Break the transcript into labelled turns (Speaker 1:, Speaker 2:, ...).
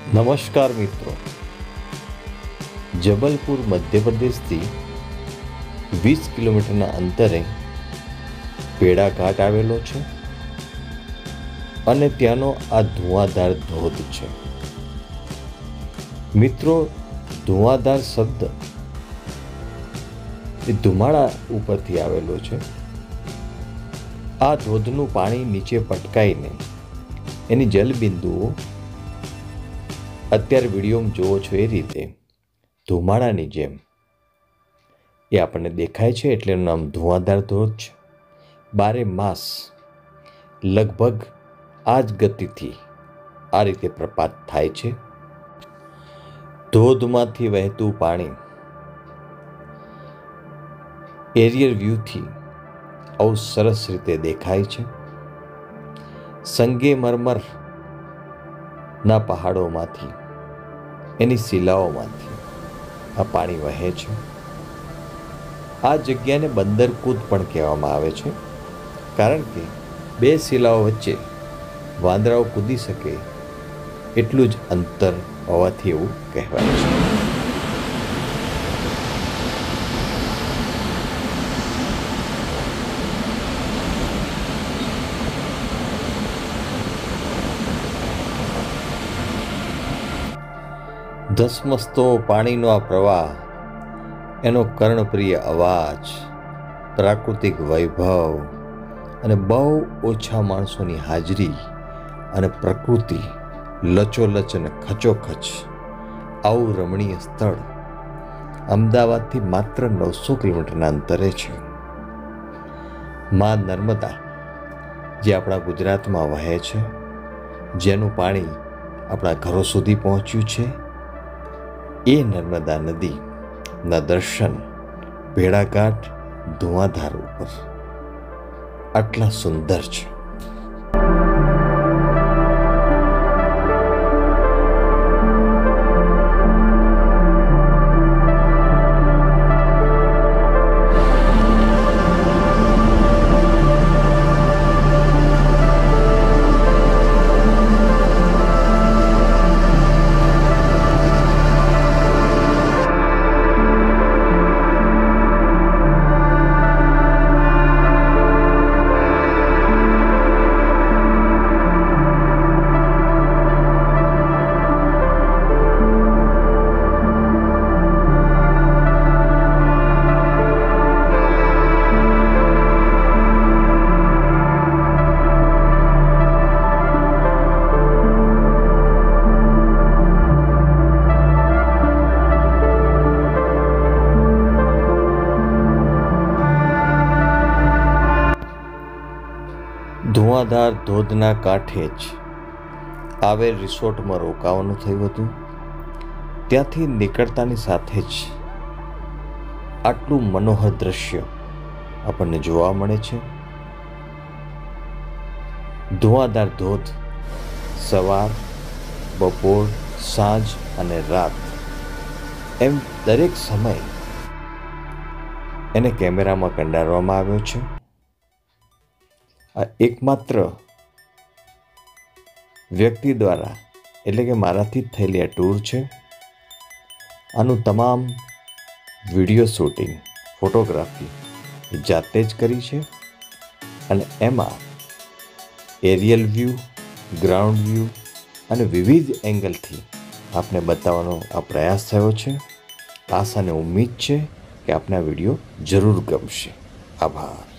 Speaker 1: નમસ્કાર મિત્રો, જબલપુર મધ્ય પ્રદેશથી 20 કિલોમીટરના અંતરે પેડા ઘાટ આવેલો છે અને ત્યાંનો આ ધુઆધાર ધોધ છે. મિત્રો, ધુઆધાર શબ્દ એ ધુમાડા ઉપરથી આવેલો છે. આ ધોધનું પાણી નીચે પટકાઈને એની જલબિંદુઓ અત્યારે વિડીયોમાં જોવો છો એ રીતે ધુમાડાની જેમ એ આપણને દેખાય છે, એટલે એનું નામ ધુઆધાર ધોધ છે. 12 માસ લગભગ આ જ ગતિથી આ રીતે પ્રપાત થાય છે. ધોધમાંથી વહેતું પાણી એરિયલ વ્યૂથી આવું સરસ રીતે દેખાય છે. સંગેમરમર ના પહાડોમાંથી, એની શિલાઓમાંથી આ પાણી વહે છે. આ જગ્યાને બંદરકૂદ પણ કહેવામાં આવે છે, કારણ કે 2 શિલાઓ વચ્ચે વાંદરાઓ કૂદી શકે એટલું જ અંતર હોવાથી એવું કહેવાય છે. ધસમસતો પાણીનો આ પ્રવાહ, એનો કર્ણપ્રિય અવાજ, પ્રાકૃતિક વૈભવ અને બહુ ઓછા માણસોની હાજરી અને પ્રકૃતિ લચોલચ અને ખચોખચ, આવું રમણીય સ્થળ અમદાવાદથી માત્ર 900 કિલોમીટરના અંતરે છે. માં નર્મદા જે આપણા ગુજરાતમાં વહે છે, જેનું પાણી આપણા ઘરો સુધી પહોંચ્યું છે, એ નર્મદા નદીના દર્શન ભેડાઘાટ ધુઆધાર ઉપર આટલા સુંદર છે. ધુઆધાર ધોધના કાંઠે જ આવેલ રિસોર્ટમાં રોકાવાનું થયું હતું. ત્યાંથી નીકળતાની સાથે જ આટલું મનોહર દ્રશ્ય આપણને જોવા મળે છે. ધુઆધાર ધોધ સવાર, બપોર, સાંજ અને રાત એમ દરેક સમય એને કેમેરામાં કંડારવામાં આવ્યો છે. આ એકમાત્ર વ્યક્તિ દ્વારા, એટલે કે મારાથી જ થયેલી આ ટૂર છે. આનું તમામ વિડીયો શૂટિંગ, ફોટોગ્રાફી જાતે જ કરી છે અને એમાં એરિયલ વ્યૂ, ગ્રાઉન્ડ વ્યૂ અને વિવિધ એંગલથી આપને બતાવવાનો આ પ્રયાસ થયો છે. આશા અને ઉમ્મીદ છે કે આપને આ વિડીયો જરૂર ગમશે. આભાર.